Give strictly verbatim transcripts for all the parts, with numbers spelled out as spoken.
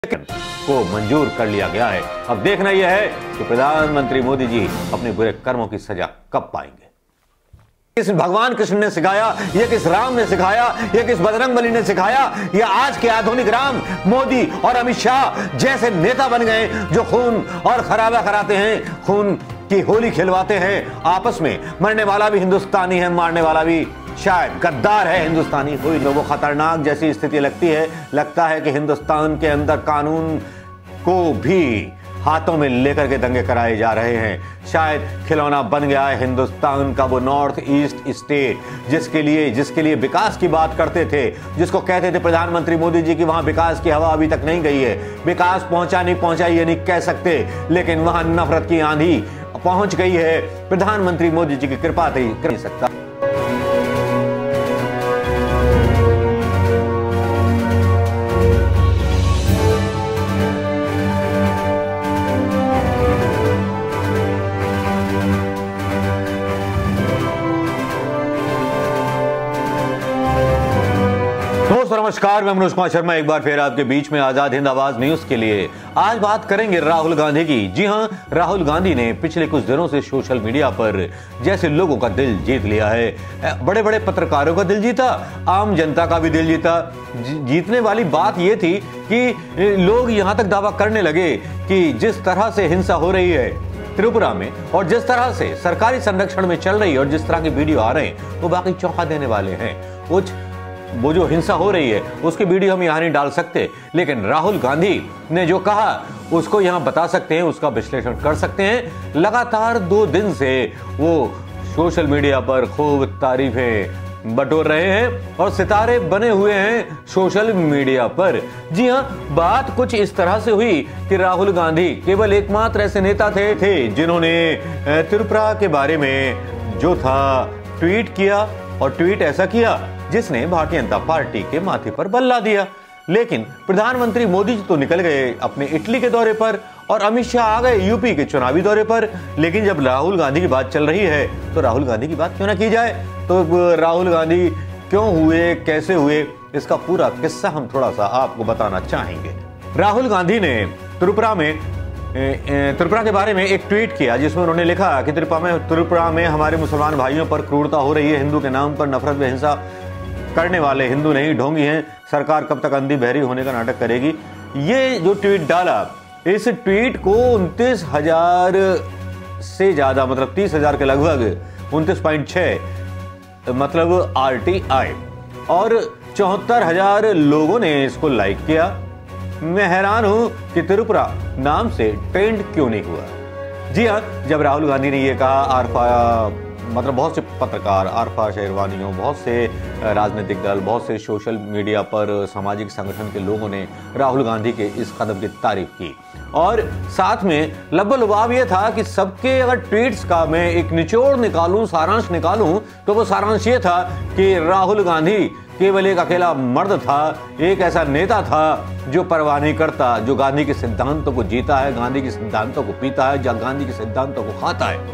को मंजूर कर लिया गया है। अब देखना यह है कि प्रधानमंत्री मोदी जी अपने बुरे कर्मों की सजा कब पाएंगे। किस भगवान कृष्ण ने सिखाया, यह किस राम ने सिखाया, यह किस बजरंगबली ने सिखाया, यह आज के आधुनिक राम, मोदी और अमित शाह जैसे नेता बन गए जो खून और खराबा कराते हैं, खून की होली खिलवाते हैं आपस में। मरने वाला भी हिंदुस्तानी है, मारने वाला भी शायद गद्दार है हिंदुस्तानी। कोई लोगों खतरनाक जैसी स्थिति लगती है, लगता है कि हिंदुस्तान के अंदर कानून को भी हाथों में लेकर के दंगे कराए जा रहे हैं। शायद खिलौना बन गया है हिंदुस्तान का वो नॉर्थ ईस्ट स्टेट जिसके लिए जिसके लिए विकास की बात करते थे, जिसको कहते थे प्रधानमंत्री मोदी जी की वहां विकास की हवा अभी तक नहीं गई है। विकास पहुंचा नहीं पहुंचा ये नहीं कह सकते, लेकिन वहां नफरत की आंधी पहुंच गई है। प्रधानमंत्री मोदी जी की कृपा नहीं कर सकता। नमस्कार, मैं मनोज कुमार शर्मा एक बार फिर आपके बीच में आजाद हिंद आवाज न्यूज के लिए। आज बात करेंगे राहुल गांधी की। जी हां, राहुल गांधी ने पिछले कुछ दिनों से सोशल मीडिया पर जैसे लोगों का दिल जीत लिया है, बड़े बड़े पत्रकारों का दिल जीता, आम जनता का भी दिल जीता। जीतने वाली बात यह थी कि लोग यहां तक दावा करने लगे कि जिस तरह से हिंसा हो रही है त्रिपुरा में और जिस तरह से सरकारी संरक्षण में चल रही है और जिस तरह के वीडियो आ रहे हैं वो बाकी चौंका देने वाले हैं। कुछ वो जो हिंसा हो रही है उसकी वीडियो हम यहां नहीं डाल सकते, लेकिन राहुल गांधी ने जो कहा उसको यहां बता सकते हैं, उसका विश्लेषण कर सकते हैं। लगातार दो दिन से वो सोशल मीडिया पर खूब तारीफें बटोर रहे हैं और सितारे बने हुए हैं सोशल मीडिया पर। जी हां, बात कुछ इस तरह से हुई कि राहुल गांधी केवल एकमात्र ऐसे नेता थे, थे जिन्होंने त्रिपुरा के बारे में जो था ट्वीट किया, और ट्वीट ऐसा किया जिसने भारतीय जनता पार्टी के माथे पर बल ला दिया। लेकिन प्रधानमंत्री मोदी जी तो निकल गए अपने इटली के दौरे पर और अमित शाह आ गए यूपी के चुनावी दौरे पर। लेकिन जब राहुल गांधी की बात चल रही है तो राहुल गांधी की बात क्यों ना की जाए। तो राहुल गांधी क्यों हुए, कैसे हुए, इसका पूरा किस्सा हम थोड़ा सा आपको बताना चाहेंगे। राहुल गांधी ने त्रिपुरा में त्रिपुरा के बारे में एक ट्वीट किया जिसमें उन्होंने लिखा कि त्रिपुरा में त्रिपुरा में हमारे मुसलमान भाइयों पर क्रूरता हो रही है, हिंदू के नाम पर नफरत व हिंसा करने वाले हिंदू नहीं ढोंगी हैं, सरकार कब तक अंधी बहरी होने का नाटक करेगी। ये जो ट्वीट डाला, इस ट्वीट को उनतीस हजार से ज्यादा मतलब तीस हजार के लगभग उनतीस पॉइंट छह मतलब आर टी आई और चौहत्तर हजार लोगों ने इसको लाइक किया। मैं हैरान हूं कि त्रिपुरा नाम से ट्रेंड क्यों नहीं हुआ। जी हां, जब राहुल गांधी ने यह कहा, आरफा मतलब बहुत से पत्रकार, आरफा शेरवानियों, बहुत से राजनीतिक दल, बहुत से सोशल मीडिया पर सामाजिक संगठन के लोगों ने राहुल गांधी के इस कदम की तारीफ की। और साथ में लब्बो-लुबाब यह था कि सबके अगर ट्वीट्स का मैं एक निचोड़ निकालूं, सारांश निकालूं, तो वो सारांश ये था कि राहुल गांधी केवल एक अकेला मर्द था, एक ऐसा नेता था जो परवाह नहीं करता, जो गांधी के सिद्धांतों को जीता है, गांधी के सिद्धांतों को पीता है, जो गांधी के सिद्धांतों को खाता है।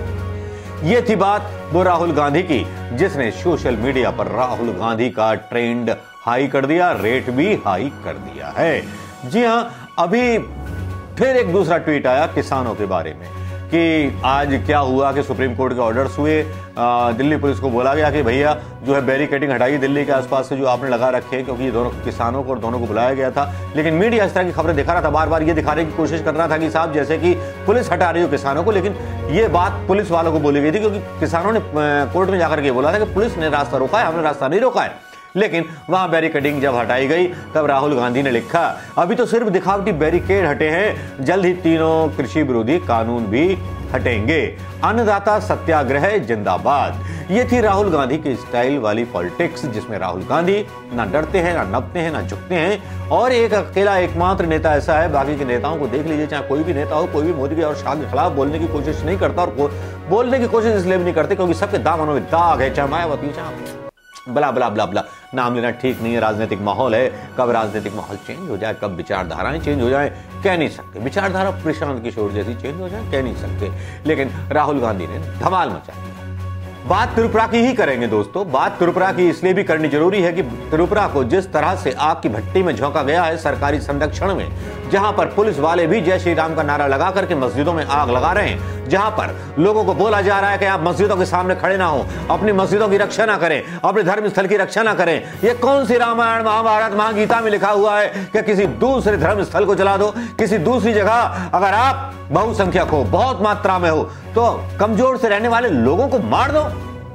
ये थी बात वो राहुल गांधी की, जिसने सोशल मीडिया पर राहुल गांधी का ट्रेंड हाई कर दिया, रेट भी हाई कर दिया है। जी हां, अभी फिर एक दूसरा ट्वीट आया किसानों के बारे में कि आज क्या हुआ कि सुप्रीम कोर्ट के ऑर्डर्स हुए, आ, दिल्ली पुलिस को बोला गया कि भैया जो है बैरिकेडिंग हटाइए दिल्ली के आसपास से जो आपने लगा रखे हैं, क्योंकि ये दोनों किसानों को और दोनों को बुलाया गया था। लेकिन मीडिया इस तरह की खबरें दिखा रहा था, बार बार ये दिखाने की कोशिश कर रहा था कि साहब जैसे कि पुलिस हटा रही हो किसानों को, लेकिन ये बात पुलिस वालों को बोली गई थी क्योंकि किसानों ने कोर्ट में जाकर के बोला था कि पुलिस ने रास्ता रोका है, हमने रास्ता नहीं रोका है। लेकिन वहां बैरिकेडिंग जब हटाई गई तब राहुल गांधी ने लिखा, अभी तो सिर्फ दिखावटी बैरिकेड हटे हैं, जल्द ही तीनों कृषि विरोधी कानून भी हटेंगे, अन्नदाता सत्याग्रह जिंदाबाद। ये थी राहुल गांधी की स्टाइल वाली पॉलिटिक्स, जिसमें राहुल गांधी ना डरते हैं, ना नपते हैं, ना झुकते हैं, और एक अकेला एकमात्र नेता ऐसा है। बाकी के नेताओं को देख लीजिए, चाहे कोई भी नेता हो, कोई भी मोदी के और शाह के खिलाफ बोलने की कोशिश नहीं करता, और बोलने की कोशिश इसलिए भी नहीं करते क्योंकि सबके दामनों में दाग है, चाहे मायावती, चाहे बला बला बला बला। नाम लेना ठीक नहीं है, राजनीतिक माहौल है, कब राजनीतिक माहौल चेंज हो जाए, कब विचारधाराएं चेंज हो जाए, कह नहीं सकते। विचारधारा प्रशांत किशोर जैसी चेंज हो जाए, कह नहीं सकते। लेकिन राहुल गांधी ने धमाल मचा दिया। बात त्रिपुरा की ही करेंगे दोस्तों। बात त्रिपुरा की इसलिए भी करनी जरूरी है कि त्रिपुरा को जिस तरह से आग की भट्टी में झोंका गया है सरकारी संरक्षण में, जहां पर पुलिस वाले भी जय श्री राम का नारा लगा करके मस्जिदों में आग लगा रहे हैं, जहां पर लोगों को बोला जा रहा है कि आप मस्जिदों के सामने खड़े ना हो, अपनी मस्जिदों की रक्षा ना करें, अपने धर्म स्थल की रक्षा ना करें। ये कौन सी रामायण महाभारत महागीता में लिखा हुआ है कि किसी दूसरे धर्म स्थल को जला दो? किसी दूसरी जगह अगर आप बहुसंख्यक हो, बहुत मात्रा में हो, तो कमजोर से रहने वाले लोगों को मार दो।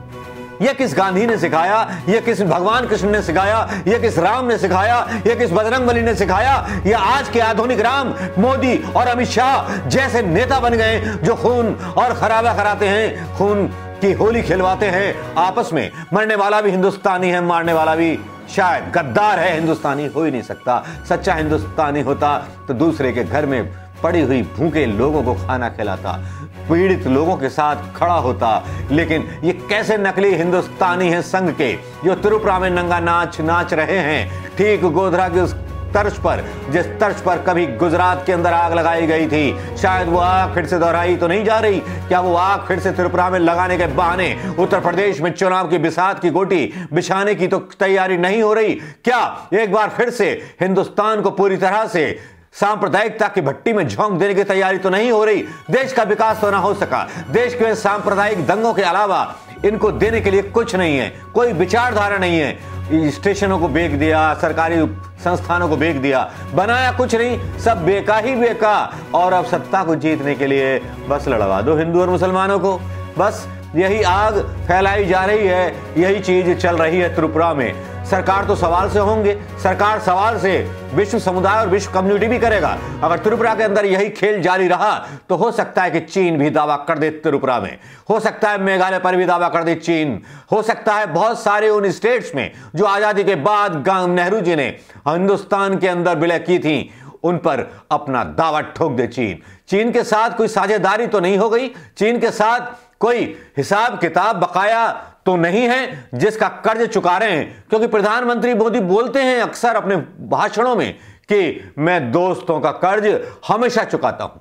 यह किस गांधी ने सिखाया? यह किस भगवान कृष्ण ने सिखाया? यह किस राम ने सिखाया? यह किस बजरंगबली ने सिखाया? यह आज के आधुनिक राम, मोदी और अमित शाह जैसे नेता बन गए जो खून और खराबा कराते हैं, खून की होली खिलवाते हैं आपस में। मरने वाला भी हिंदुस्तानी है, मारने वाला भी शायद गद्दार है। हिंदुस्तानी हो ही नहीं सकता। सच्चा हिंदुस्तानी होता तो दूसरे के घर में पड़ी हुई भूखे लोगों को खाना खिलाता, पीड़ित लोगों के साथ खड़ा होता। लेकिन ये कैसे नकली हिंदुस्तानी हैं संघ के, जो त्रिपुरा में नंगा नाच नाच रहे हैं, ठीक गोधरा की उस तर्ज पर जिस तर्ज पर कभी गुजरात के अंदर आग लगाई गई थी। शायद वो आग फिर से दोहराई तो नहीं जा रही? क्या वो आग फिर से त्रिपुरा में लगाने के बहाने उत्तर प्रदेश में चुनाव की बिसात की गोटी बिछाने की तो तैयारी नहीं हो रही? क्या एक बार फिर से हिंदुस्तान को पूरी तरह से सांप्रदायिकता की भट्टी में झोंक देने की तैयारी तो नहीं हो रही? देश का विकास तो ना हो सका। देश के सांप्रदायिक दंगों के अलावा इनको देने के लिए कुछ नहीं है, कोई विचारधारा नहीं है। स्टेशनों को बेच दिया, सरकारी संस्थानों को बेच दिया, बनाया कुछ नहीं, सब बेका ही बेका। और अब सत्ता को जीतने के लिए बस लड़वा दो हिंदू और मुसलमानों को। बस यही आग फैलाई जा रही है, यही चीज चल रही है त्रिपुरा में। सरकार तो सवाल से होंगे, सरकार सवाल से विश्व समुदाय और विश्व कम्युनिटी भी करेगा। अगर त्रिपुरा के अंदर यही खेल जारी रहा तो हो सकता है कि चीन भी दावा कर दे त्रिपुरा में, हो सकता है मेघालय पर भी दावा कर दे चीन, हो सकता है बहुत सारे उन स्टेट्स में जो आजादी के बाद नेहरू जी ने हिंदुस्तान के अंदर विलय की थी, उन पर अपना दावा ठोक दे चीन। चीन के साथ कोई साझेदारी तो नहीं हो गई? चीन के साथ कोई हिसाब किताब बकाया तो नहीं है जिसका कर्ज चुका रहे हैं? क्योंकि प्रधानमंत्री मोदी बोलते हैं अक्सर अपने भाषणों में कि मैं दोस्तों का कर्ज हमेशा चुकाता हूं।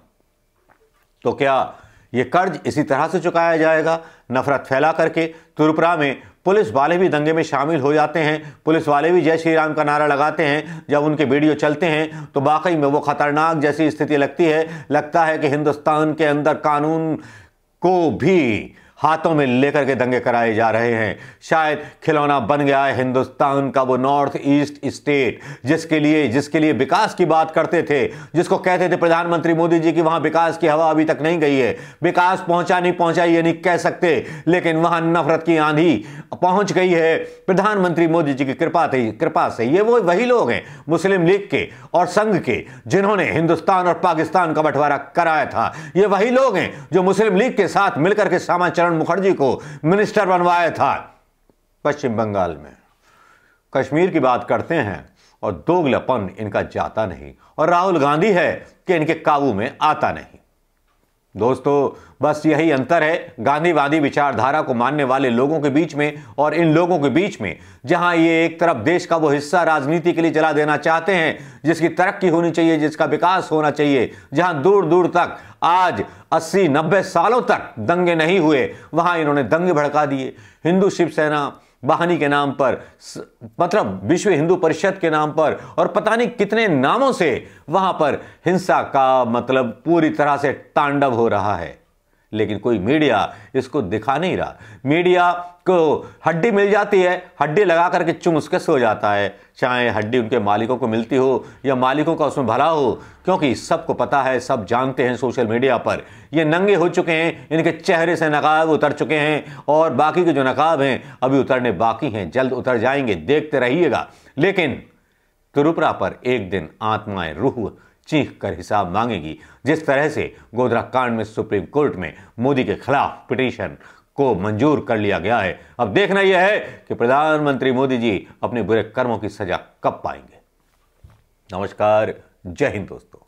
तो क्या यह कर्ज इसी तरह से चुकाया जाएगा, नफरत फैला करके? त्रिपुरा में पुलिस वाले भी दंगे में शामिल हो जाते हैं, पुलिस वाले भी जय श्री राम का नारा लगाते हैं। जब उनके वीडियो चलते हैं तो वाकई में वो खतरनाक जैसी स्थिति लगती है। लगता है कि हिंदुस्तान के अंदर कानून को भी हाथों में लेकर के दंगे कराए जा रहे हैं। शायद खिलौना बन गया है हिंदुस्तान का वो नॉर्थ ईस्ट स्टेट, जिसके लिए जिसके लिए विकास की बात करते थे, जिसको कहते थे प्रधानमंत्री मोदी जी की वहां विकास की हवा अभी तक नहीं गई है। विकास पहुंचा नहीं पहुंचा ये नहीं कह सकते, लेकिन वहां नफरत की आंधी पहुंच गई है प्रधानमंत्री मोदी जी की कृपा थी कृपा से। ये वो वही लोग हैं मुस्लिम लीग के और संघ के जिन्होंने हिंदुस्तान और पाकिस्तान का बंटवारा कराया था। ये वही लोग हैं जो मुस्लिम लीग के साथ मिलकर के श्यामा मुखर्जी को मिनिस्टर बनवाया था पश्चिम बंगाल में। कश्मीर की बात करते हैं और दोगलापन इनका जाता नहीं, और राहुल गांधी है कि इनके काबू में आता नहीं। दोस्तों बस यही अंतर है गांधीवादी विचारधारा को मानने वाले लोगों के बीच में और इन लोगों के बीच में, जहां ये एक तरफ देश का वो हिस्सा राजनीति के लिए जला देना चाहते हैं जिसकी तरक्की होनी चाहिए, जिसका विकास होना चाहिए, जहां दूर दूर तक आज अस्सी नब्बे सालों तक दंगे नहीं हुए, वहां इन्होंने दंगे भड़का दिए। हिंदू शिवसेना वाहिनी के नाम पर, मतलब विश्व हिंदू परिषद के नाम पर, और पता नहीं कितने नामों से वहां पर हिंसा का मतलब पूरी तरह से तांडव हो रहा है। लेकिन कोई मीडिया इसको दिखा नहीं रहा। मीडिया को हड्डी मिल जाती है, हड्डी लगा करके चुम उसके सो जाता है, चाहे हड्डी उनके मालिकों को मिलती हो या मालिकों का उसमें भला हो, क्योंकि सबको पता है, सब जानते हैं सोशल मीडिया पर ये नंगे हो चुके हैं, इनके चेहरे से नकाब उतर चुके हैं और बाकी के जो नकाब हैं अभी उतरने बाकी हैं, जल्द उतर जाएंगे, देखते रहिएगा। लेकिन त्रिपुरा पर एक दिन आत्माएं रूह चीख कर हिसाब मांगेगी। जिस तरह से गोधरा कांड में सुप्रीम कोर्ट में मोदी के खिलाफ पिटीशन को मंजूर कर लिया गया है, अब देखना यह है कि प्रधानमंत्री मोदी जी अपने बुरे कर्मों की सजा कब पाएंगे। नमस्कार, जय हिंद दोस्तों।